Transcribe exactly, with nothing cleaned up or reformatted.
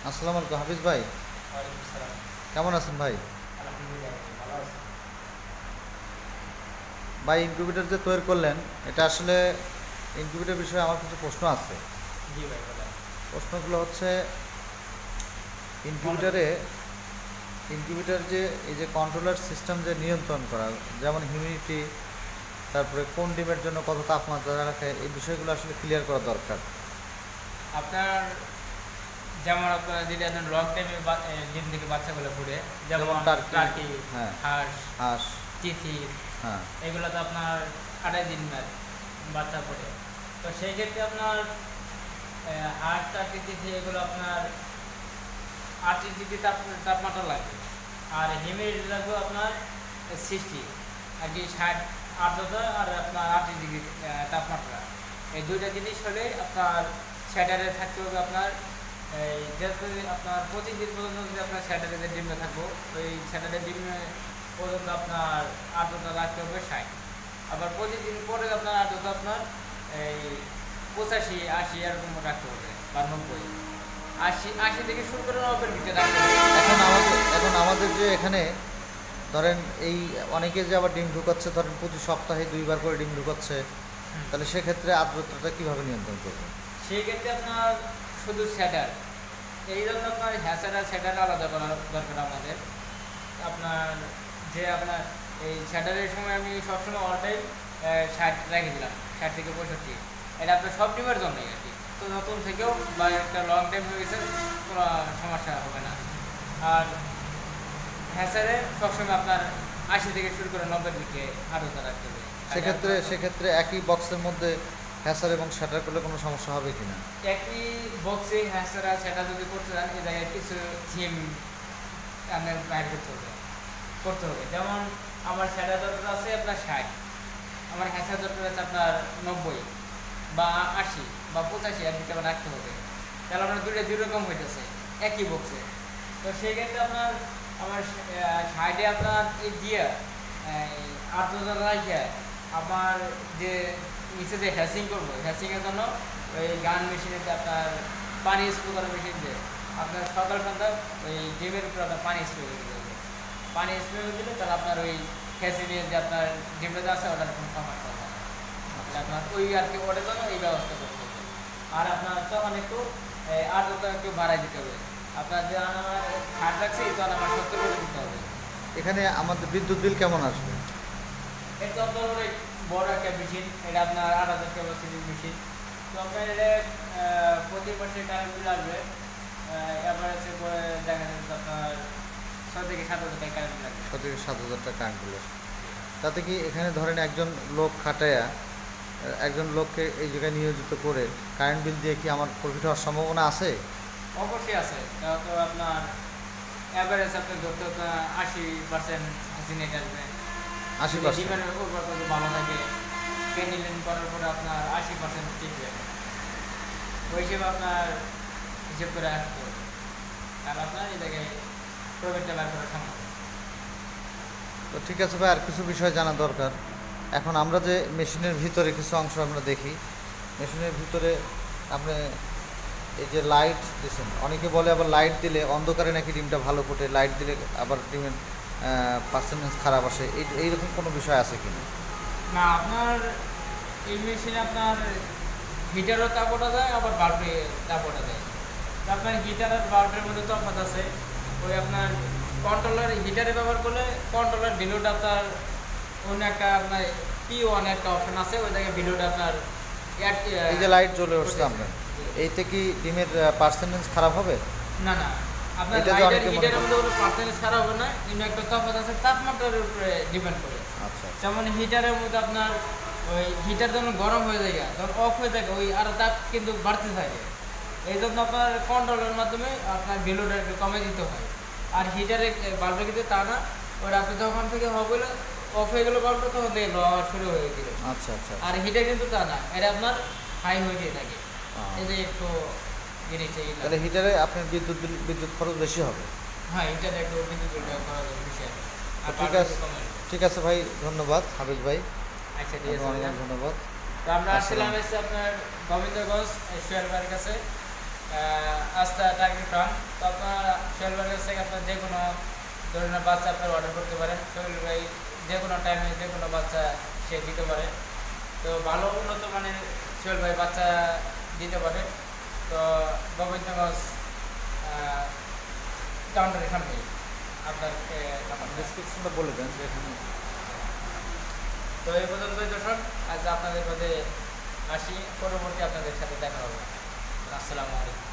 আসসালামু আলাইকুম হাফিজ ভাই। ওয়ালাইকুম সালাম। কেমন আছেন ভাই? আলহামদুলিল্লাহ, ভালো আছি। ভাই ইনকিউবেটর যে তৈরি করলেন, এটা আসলে ইনকিউবেটর বিষয়ে আমার কিছু প্রশ্ন আছে। জি ভাই, বলেন। প্রশ্নগুলো হচ্ছে বলেন। ইনকিউবেটরে ইনকিউবেটর যে এই যে কন্ট্রোলার সিস্টেম যে নিয়ন্ত্রণ করা, যেমন হিউমিডিটি, তারপরে কোন ডিমের জন্য কত তাপমাত্রা রাখে, এই বিষয়গুলো আসলে ক্লিয়ার করা দরকার। আপনার যেমন আপনার যদি আপনার লং টাইমে ডিম থেকে বাচ্চাগুলো ফুটে, যেমন যেমন টার্কি, টার্কি, হ্যাঁ, হাঁস, হাঁস, তিথি, হ্যাঁ, এগুলো তো আপনার আড়াই দিন বা- বাচ্চা ফুটে। তো সেই ক্ষেত্রে আপনার আহ, হাঁস, টার্কি, তিথি এগুলো আপনার আটত্রিশ ডিগ্রি তাপ তাপমাত্রা লাগবে। আর হিউমিডিটি লাগবে আপনার সিক্সটি, আর কি ষাট আর্দ্রতা, আর আপনার আটত্রিশ ডিগ্রি তাপমাত্রা। এই দুইটা জিনিস হলে আপনার স্যাটারে থাকতে হবে আপনার এই যেহেতু আপনার পঁচিশ দিন পর্যন্ত যদি আপনার স্যাটারে যে ডিমে থাকবো, ওই স্যাটারে ডিমে পর্যন্ত আপনার আর্দ্রতা রাখতে হবে ষাট। আবার পঁচিশ দিন পরে আপনার আর্দ্রতা আপনার এই পঁচাশি আশি এরকম রাখতে হবে, বা নব্বই। আশি আশি থেকে শুরু করে নব্বইয়ের ভিতরে রাখতে হবে। এখন আমাদের এখন আমাদের যে এখানে ধরেন এই অনেকে যে আবার ডিম ঢুকাচ্ছে, ধরেন প্রতি সপ্তাহে দুইবার করে ডিম ঢুকাচ্ছে, হুম। তাহলে সেক্ষেত্রে আর্দ্রতাটা কীভাবে নিয়ন্ত্রণ করবে? সেই ক্ষেত্রে আপনার শুধু স্যাটার, এই জন্য আপনার হ্যাচার আর স্যাটার আলাদা করা দরকার আমাদের। আপনার যে আপনার এই স্যাটারের সময় আমি সবসময় অল টাইম ষাট রেখে দিলাম, ষাট থেকে পঁয়ষট্টি। এটা আপনার সব ডিমের জন্যই আর কি। তো নতুন থেকেও বা একটা লং টাইম হয়ে গেছে, কোনো সমস্যা হবে না। আর হ্যাচারে সবসময় আপনার আশি থেকে শুরু করে নব্বই দিকে আর্দ্রতা রাখতে হবে। সেক্ষেত্রে সেক্ষেত্রে একই বক্সের মধ্যে হ্যাসার এবং শ্যাটার করলে কোনো সমস্যা হবে কি না? একই বক্সে হ্যাচার আর সেটা যদি করতে চান, এই জায়গায় কিছু থিম আপনার বাইর করতে হবে করতে হবে যেমন আমার সেটা দরকার আছে আপনার ষাট, আমার হ্যাচার দরকার আছে আপনার নব্বই বা আশি বা পঁচাশি, আর দিকে রাখতে হবে। তাহলে আপনার দুটো দুই রকম হইতেছে একই বক্সে। তো সেই ক্ষেত্রে আপনার আমার ষাটে আপনার এই দিয়ে আর্দ্রতা রাখিয়ে আমার যে নিচে যে হ্যাসিং করবো, হ্যাসিংয়ের জন্য ওই গান মেশিনেতে আপনার পানি স্প্রে করার মেশিন দিয়ে আপনার সকাল সন্ধ্যা ওই ডিমের উপরে আপনার পানি স্প্রে করে দিতে হবে। পানি স্প্রে করে দিলে তাহলে আপনার ওই হ্যাসিংয়ের যে আপনার ডিমটা আছে ওটার কোনো সমস্যা হবে না। তাহলে আপনার ওই আর কি ওটার জন্য এই ব্যবস্থা করতে হবে। আর আপনার তখন একটু আর্দ্রতা একটু বাড়াই দিতে হবে। আপনার যে আমার ষাট রাখছি, তখন আমার সত্তর করে দিতে হবে। এখানে আমাদের বিদ্যুৎ বিল কেমন আসবে? এটা আপনার অনেক বড় একটা মেশিন, এটা আপনার আট হাজার ক্যাপাসিটির মেশিন। তো আপনার এটা প্রতি মাসে কারেন্ট বিল আসবে অ্যাভারেজে করে দেখা যাচ্ছে আপনার ছয় থেকে সাত হাজার টাকা কারেন্ট বিল আসবে। ছ থেকে সাত হাজার টাকা কারেন্ট বিল। তাতে কি এখানে ধরেন একজন লোক খাটায়া একজন লোককে এই জায়গায় নিয়োজিত করে কারেন্ট বিল দিয়ে কি আমার প্রফিট হওয়ার সম্ভাবনা আছে? অবশ্যই আছে। তাও তো আপনার অ্যাভারেজ আপনি ধরতে আপনার আশি পার্সেন্ট হাসি নেট আসবে। আশি পার্সেন্ট ডিমের উর্বরতা যদি ভালো থাকে, ক্যান্ডিলিন করার পরে আপনার আশি পার্সেন্ট টিকবে। ওই হিসেবে আপনার হিসেব করে আসতে হবে, তাহলে আপনার এই জায়গায় প্রফিটটা বের করা সম্ভব। তো ঠিক আছে ভাই, আর কিছু বিষয় জানা দরকার। এখন আমরা যে মেশিনের ভিতরে কিছু অংশ আমরা দেখি, মেশিনের ভিতরে আপনি এই যে লাইট দিচ্ছেন, অনেকে বলে আবার লাইট দিলে অন্ধকারে নাকি ডিমটা ভালো ফোটে, লাইট দিলে আবার ডিমের পার্সেন্টেজ খারাপ আসে, এই এইরকম কোনো বিষয় আছে কি না? না, আপনার এই মেশিনে আপনার হিটারও তাপ ওঠা যায়, আবার বাল্বে তাপ ওঠা যায়। তো আপনার হিটার আর বাল্বের মধ্যে তফাৎ আছে। ওই আপনার কন্ট্রোলার হিটারে ব্যবহার করলে কন্ট্রোলার বিলোটা আপনার অন্য একটা আপনার পি ওয়ান একটা অপশন আছে, ওই জায়গায় বিলোটা আপনার এই যে লাইট জ্বলে উঠছে আপনার, এইতে কি ডিমের পার্সেন্টেজ খারাপ হবে? না না, আপনার এটা যে লাইটার অনেকে মনে হিটারের করে। মধ্যে কোনো পার্সেন্টেজ খারাপ হবে না, কিন্তু একটা তফাৎ আছে তাপমাত্রার উপরে ডিপেন্ড করে। আচ্ছা, যেমন হিটারের মধ্যে আপনার ওই হিটার যখন গরম হয়ে যায়, যখন অফ হয়ে থাকে, ওই আর তাপ কিন্তু বাড়তে থাকে। এই জন্য আপনার কন্ট্রোলের মাধ্যমে আপনার ভ্যালুটা একটু কমে দিতে হয়। আর হিটারে বাল্বটা কিন্তু তা না, ওটা আপনি যখন থেকে অফ হলে অফ হয়ে গেলো বাল্বটা, তখন দেখে লো হওয়া শুরু হয়ে গেল। আচ্ছা, আচ্ছা। আর হিটার কিন্তু তা না, এটা আপনার হাই হয়ে দিয়ে থাকে। আহ, এই যে একটু জিনিসটা এই তাহলে হিটারে আপনার বিদ্যুৎ বিল বিদ্যুৎ খরচ বেশি হবে। হ্যাঁ, হিটার একটু বিদ্যুৎ বিলটা করা যাবে বেশি আছে। তো আর ঠিক বাল্বটা আছে, একটু কমে। ঠিক আছে ভাই, ধন্যবাদ হাফিজ ভাই, আচ্ছা, ঠিক আপনাকে আছে অনেক ভাইয়া। অনেক ধন্যবাদ। তো আমরা আসছিলাম আসসালাম। এসে আপনার গোবিন্দগঞ্জ সোহেল ভাইয়ের কাছে। আহ, আস্থা টার্গেট ফার্ম, তো আপনার সোহেল ভাইয়ের কাছ থেকে আপনার যে কোনো ধরনের বাচ্চা আপনার অর্ডার করতে পারেন। সোহেল ভাই যে কোনো টাইমে যে কোনো বাচ্চা সে দিতে পারে। তো ভালো উন্নত মানের সোহেল ভাই বাচ্চা দিতে পারে। তো গোবিন্দগঞ্জ কাউন্টার এখানে আপনার ডিসক্রিপশনটা বলে দেন যে এখানে। তো এই পর্যন্তই দর্শক, আজ আপনাদের মধ্যে আসি, পরবর্তী আপনাদের সাথে দেখা হবে। আসসালামু আলাইকুম।